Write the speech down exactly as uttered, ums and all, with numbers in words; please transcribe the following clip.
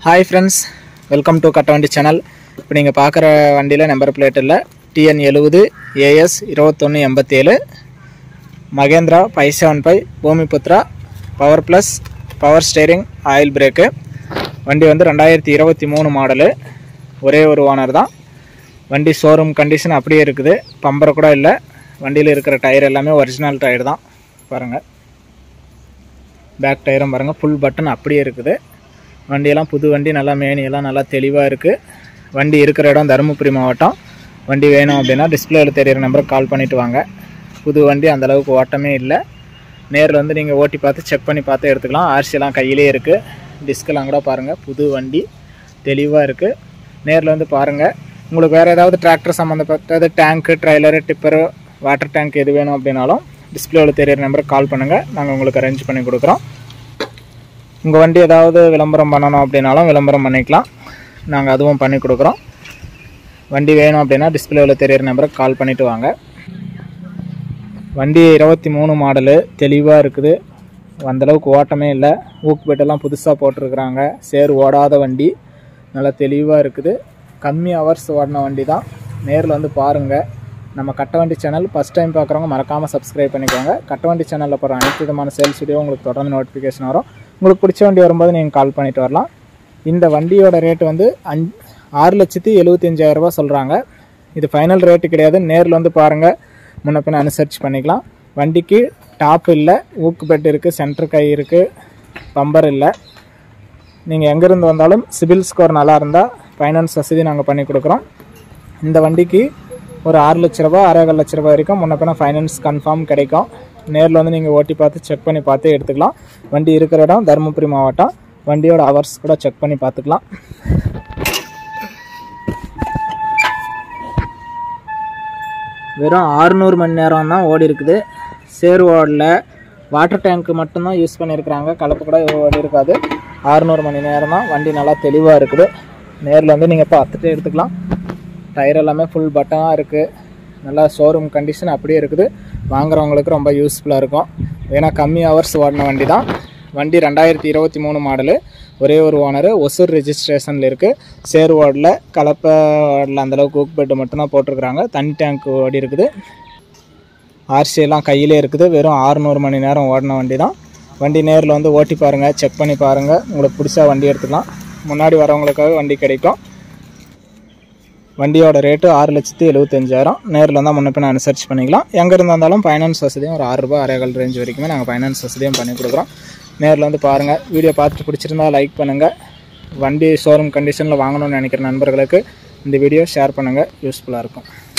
Hi friends, welcome to Kattavandi channel. இப்போ நீங்க பார்க்குற வண்டியில நம்பர் பிளேட் இல்ல T N seventy A S twenty-one eighty-seven Mahindra five seventy-five Bhumiputra Power Plus Power Steering Oil Brake வண்டி வந்து twenty twenty-three model ஒரே ஒரு owner தான் வண்டி ஷோரூம் கண்டிஷன் அப்படியே இருக்குது பம்பர் கூட இல்ல வண்டியில இருக்கிற டயர் எல்லாமே ஒரிஜினல் டயர் தான் பாருங்க பேக் டயரும் பாருங்க ফুল பட்டன் அப்படியே இருக்குது வண்டி எல்லாம் புது வண்டி நல்லா மேனி எல்லாம் நல்லா தெளிவா இருக்கு வண்டி இருக்கிற இடம் தர்மபுரி மாவட்டம் வண்டி வேணும் அப்படினா டிஸ்ப்ளேல தெரியுற நம்பருக்கு கால் பண்ணிட்டு வாங்க புது வண்டி அந்த அளவுக்கு ஓட்டமே இல்ல நேர்ல வந்து நீங்க ஓட்டி பார்த்து செக் பண்ணி பார்த்து எடுத்துக்கலாம் R C எல்லாம் கையிலே இருக்கு டிஸ்க் எல்லாம் கூட பாருங்க புது வண்டி தெளிவா இருக்கு நேர்ல வந்து பாருங்க உங்களுக்கு வேற ஏதாவது டிராக்டர் சம்பந்தப்பட்டது tank trailer tipper water tank எது வேணும் அப்படினாலும் டிஸ்ப்ளேல தெரியுற நம்பருக்கு கால் பண்ணுங்க நாங்க உங்களுக்கு அரேஞ்ச் பண்ணி கொடுக்கிறோம் உங்க வண்டி ஏதாவது விளம்பரம் பண்ணனும் அப்படினாலும் விளம்பரம் பண்ணிக்கலாம் நாங்க அதுவும் பண்ணி கொடுக்கிறோம் வண்டி வேணும் அப்படினா டிஸ்ப்ளேல தெரியுற நம்பருக்கு கால் பண்ணிட்டு வாங்க வண்டி twenty-three மாடல் தெளிவா இருக்குது அந்த அளவுக்கு ஓட்டமே இல்ல ஊக் பெட் எல்லாம் புதுசா போட்டுருக்காங்க சேர் ஓடாத வண்டி நல்லா தெளிவா இருக்குது கம்மி ஹவர்ஸ் ஓடுன வண்டி தான் நேர்ல வந்து பாருங்க நம்ம கட்டவண்டி சேனல் ஃபர்ஸ்ட் டைம் பார்க்கறவங்க மறக்காம Subscribe பண்ணிக்கோங்க கட்டவண்டி சேனல்ல போற அனைத்து விதமான சேல்ஸ் வீடியோ உங்களுக்கு தொடர்ந்து நோட்டிஃபிகேஷன் வரும் உங்களுக்கு பிடிச்ச வண்டி வரும்போது நீங்க கால் பண்ணிட்டு வரலாம் இந்த வண்டியோட ரேட் வந்து six lakh seventy-five thousand ரூபாய் சொல்றாங்க இது ஃபைனல் ரேட் கிடையாது நேர்ல வந்து பாருங்க முன்ன பின்ன அனுசரிச்சு பண்ணிக்கலாம் வண்டிக்கு டாப் இல்ல ஊக் பெட் இருக்கு சென்டர் கை இருக்கு பம்பர் இல்ல நீங்க எங்க இருந்து வந்தாலும் சிபில் ஸ்கோர் நல்லா இருந்தா ஃபைனான்ஸ் வசதி நாங்க பண்ணி கொடுக்கிறோம் இந்த வண்டிக்கு ஒரு six lakh ரூபாய் six point five lakh ரூபாய் வரைக்கும் முன்ன பின்ன ஃபைனான்ஸ் கன்ஃபார்ம் கிடைக்கும் நேர்ல வந்து நீங்க ஓட்டி பார்த்து செக் பண்ணி பார்த்து எடுத்துக்கலாம் வண்டி இருக்கிற இடம் தர்மபுரி மாவட்டம் வண்டியோட ஹவர்ஸ் கூட செக் பண்ணி பார்த்துக்கலாம் வெறும் six hundred மணி நேரம் தான் ஓடி இருக்குது சேர் ஓடல வாட்டர் டேங்க் மட்டும் தான் யூஸ் பண்ணிருக்காங்க கலப்பு கூட ஓடி இருக்காது six hundred மணி நேரம் தான் வண்டி நல்லா தெளிவா இருக்குது நேர்ல வந்து நீங்க பார்த்துட்டு எடுத்துக்கலாம் டயர் எல்லாமே ফুল பட்டனா இருக்கு நல்லா ஷோரூம் கண்டிஷன் அப்படியே இருக்குது வாங்குறவங்களுக்கு ரொம்ப யூஸ்ஃபுல்லா இருக்கும் ஏனா கம்மி ஹவர்ஸ் ஓடுன வண்டி தான் வண்டி twenty twenty-three மாடல் ஒரே ஒரு ஓனர் ஒசூர் ரெஜிஸ்ட்ரேஷன்ல இருக்கு சேர் ஓடல கலப்ப ஓடல அந்த அளவுக்கு ஊக் பெட் மட்டும் தான் போட்டுருக்காங்க தண்ணி டேங்க் ஓடி இருக்குது R C எல்லாம் கையிலே இருக்குது வெறும் six hundred மணி நேரம் ஓடுன வண்டி தான் வண்டி நேர்ல வந்து ஓட்டி பாருங்க செக் பண்ணி பாருங்க உங்களுக்கு பிடிச்ச வண்டி எடுத்துக்கலாம் முன்னாடி வரவங்களுக்காக வண்டி கிடைக்கும் வண்டியோட rate six lakh seventy-five thousand நேர்ல வந்தா முன்ன பின்ன அனுசரிச்சு பண்ணிக்கலாம் எங்க இருந்தாலும் ஃபைனான்ஸ் வசதியும் ஒரு six ரூபாய் six point five ரேஞ்ச் வரைக்கும் நாங்க ஃபைனான்ஸ் வசதியும் பண்ணி கொடுக்கிறோம் நேர்ல வந்து பாருங்க வீடியோ பார்த்துட்டு பிடிச்சிருந்தா லைக் பண்ணுங்க வண்டி ஷோரூம் கண்டிஷன்ல வாங்கணும்னு நினைக்கிற நண்பர்களுக்கு இந்த வீடியோ ஷேர் பண்ணுங்க யூஸ்ஃபுல்லா இருக்கும்